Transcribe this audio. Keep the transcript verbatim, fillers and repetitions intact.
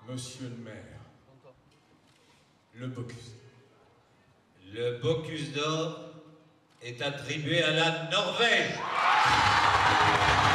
Monsieur le maire, le Bocuse. Le Bocuse d'or est attribué à la Norvège.